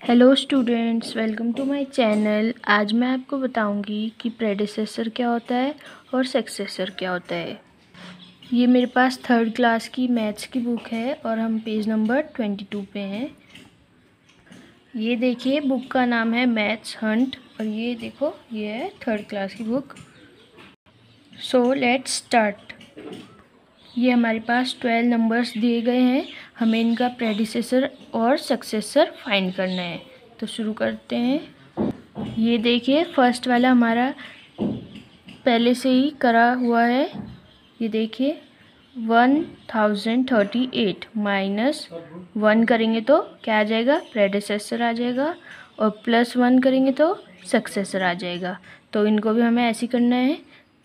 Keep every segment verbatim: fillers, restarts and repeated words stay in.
Hello students, welcome to my channel. आज मैं आपको बताऊंगी कि प्रेडिसेसर क्या होता है और सक्सेसर क्या होता है। ये मेरे पास थर्ड क्लास की मैथ्स की बुक है और हम पेज नंबर ट्वेंटी टू पे हैं। ये देखिए, बुक का नाम है मैथ्स हंट और ये देखो, ये है थर्ड क्लास की बुक। So let's start. ये हमारे पास ट्वेल्व नंबर्स दिए गए हैं, हमें इनका प्रेडिसेसर और सक्सेसर फाइंड करना है। तो शुरू करते हैं। ये देखिए, फर्स्ट वाला हमारा पहले से ही करा हुआ है। ये देखिए, one thousand thirty eight minus one करेंगे तो क्या आ जाएगा, प्रेडिसेसर आ जाएगा, और प्लस वन करेंगे तो सक्सेसर आ जाएगा। तो इनको भी हमें ऐसे करना है।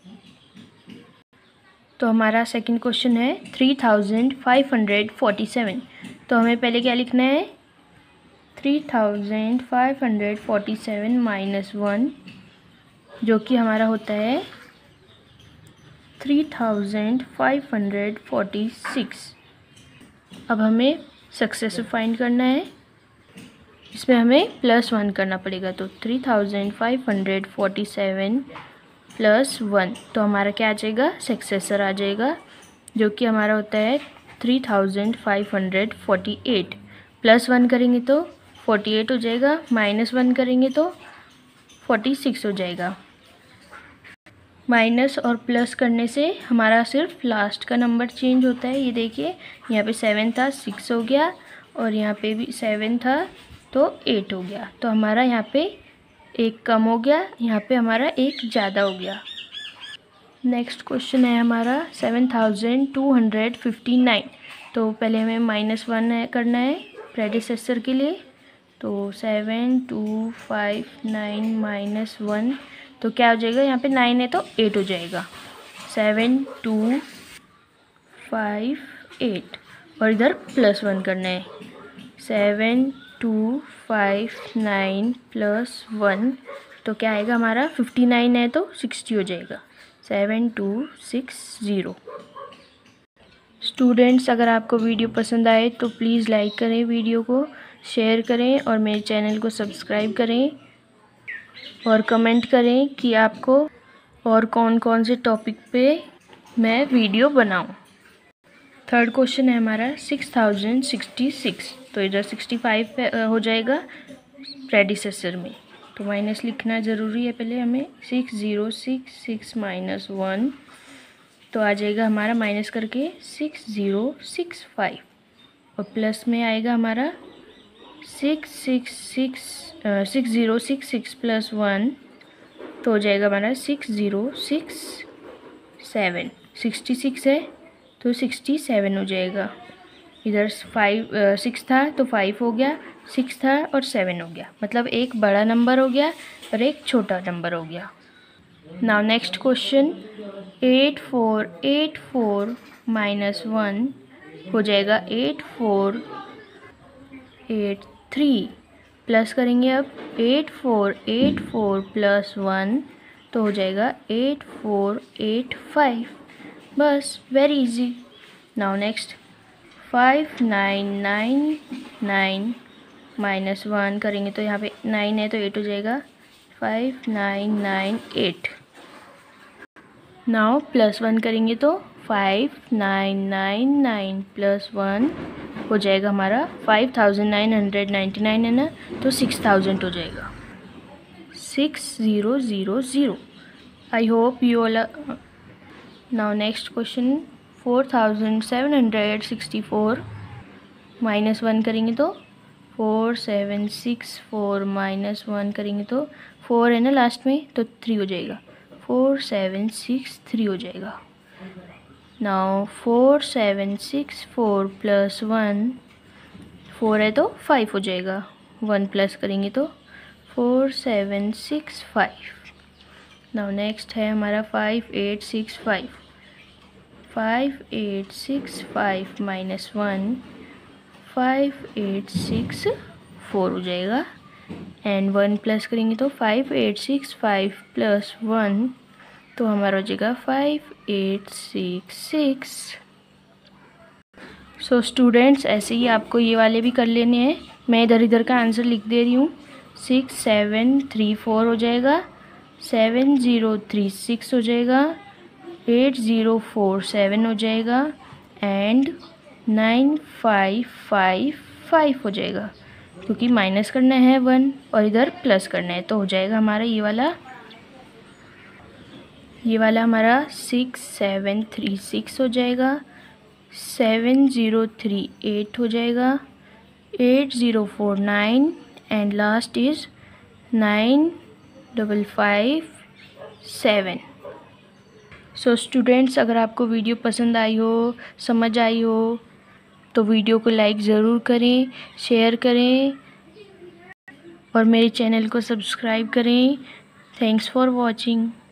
तो हमारा सेकंड क्वेश्चन है three thousand five hundred forty seven. तो हमें पहले क्या लिखना है, three thousand five hundred forty seven minus one, जो कि हमारा होता है three thousand five hundred forty six. अब हमें सक्सेसर फाइंड करना है, इसमें हमें प्लस वन करना पड़ेगा। तो three thousand five hundred forty seven plus one, तो हमारा क्या आ जाएगा, सक्सेसर आ जाएगा, जो कि हमारा होता है three thousand five hundred forty eight. Plus one करेंगे तो फोर्टी एट हो जाएगा, माइनस वन करेंगे तो फोर्टी सिक्स हो जाएगा। माइनस और प्लस करने से हमारा सिर्फ लास्ट का नंबर चेंज होता है। ये देखिए, यहाँ पे सेवन था, सिक्स हो गया, और यहाँ पे भी सेवन था तो एट हो गया। तो हमारा यहाँ पे एक कम हो गया, यहाँ पे हमारा एक ज़्यादा हो गया। नेक्स्ट क्वेश्चन है हमारा seven thousand two hundred fifty nine. तो पहले हमें माइनस वन करना है प्रेडिसेसर के लिए। तो seven two five nine minus one, तो क्या हो जाएगा, यहाँ पे नाइन है तो एट हो जाएगा। सेवन टू फाइव एट, और इधर प्लस वन करना है। Seven two five nine plus one, तो क्या आएगा हमारा, फिफ्टी नाइन है तो सिक्सटी हो जाएगा। Seven two six zero. Students, अगर आपको वीडियो पसंद आए तो प्लीज़ लाइक करें, वीडियो को शेयर करें और मेरे चैनल को सब्सक्राइब करें, और कमेंट करें कि आपको और कौन कौन से टॉपिक पे मैं वीडियो बनाऊं। थर्ड क्वेश्चन है हमारा सिक्स थाउजेंड सिक्सटी सिक्स। तो इधर सिक्सटी फाइव पे हो जाएगा प्रेडिसेसर में, तो माइनस लिखना ज़रूरी है पहले हमें। Six zero six six minus one, तो आ जाएगा हमारा माइनस करके सिक्स ज़ीरो सिक्स फाइव, और प्लस में आएगा हमारा six six six six zero six six plus one, तो हो जाएगा हमारा six zero six seven. Sixty six है तो सिक्सटी सेवन हो जाएगा। इधर फाइव सिक्स था तो फाइव हो गया, सिक्स था और सेवन हो गया, मतलब एक बड़ा नंबर हो गया और एक छोटा नंबर हो गया। Now next question, eight four eight four minus one हो जाएगा एट फोर एट थ्री। प्लस करेंगे अब, eight four eight four plus one, तो हो जाएगा एट फोर एट फाइव। बस, very easy. Now next, five nine nine nine minus one करेंगे तो यहाँ पे नाइन है तो एट हो जाएगा, five nine nine eight. Now plus one करेंगे तो five nine nine nine plus one हो जाएगा हमारा five thousand nine hundred ninety nine है ना, तो सिक्स थाउजेंड हो जाएगा, six zero zero zero. I hope you all. Now next question, four thousand seven hundred sixty four minus one करेंगे तो four seven six four minus one करेंगे तो four है ना लास्ट में, तो थ्री हो जाएगा, फोर सेवन सिक्स थ्री हो जाएगा। Now four seven six four plus one, four है तो फाइव हो जाएगा, वन प्लस करेंगे तो four seven six five. Now next है हमारा five eight six five. Five eight six five minus one, five eight six four हो जाएगा, एंड वन प्लस करेंगे तो five eight six five plus one, तो हमारा हो जाएगा five eight six six. So students, ऐसे ही आपको ये वाले भी कर लेने हैं। मैं इधर इधर का आंसर लिख दे रही हूँ। सिक्स सेवन थ्री फोर हो जाएगा, सेवन ज़ीरो थ्री सिक्स हो जाएगा, एट ज़ीरो फोर सेवन हो जाएगा and nine five five five हो जाएगा, क्योंकि माइनस करना है वन और इधर प्लस करना है, तो हो जाएगा हमारा ये वाला ये वाला हमारा सिक्स सेवन थ्री सिक्स हो जाएगा, सेवन ज़ीरो थ्री एट हो जाएगा, eight zero four nine and last is nine double five seven. So students, अगर आपको वीडियो पसंद आई हो, समझ आई हो, तो वीडियो को लाइक ज़रूर करें, शेयर करें और मेरे चैनल को सब्सक्राइब करें। Thanks for watching.